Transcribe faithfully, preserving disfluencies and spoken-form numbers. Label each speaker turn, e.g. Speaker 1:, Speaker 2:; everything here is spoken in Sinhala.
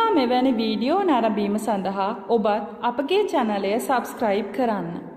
Speaker 1: ඉතා මෙවැනි වීඩියෝ නැරඹීම සඳහා ඔබත් අපගේ චැනලය සබස්ක්‍රයිබ් කරන්න.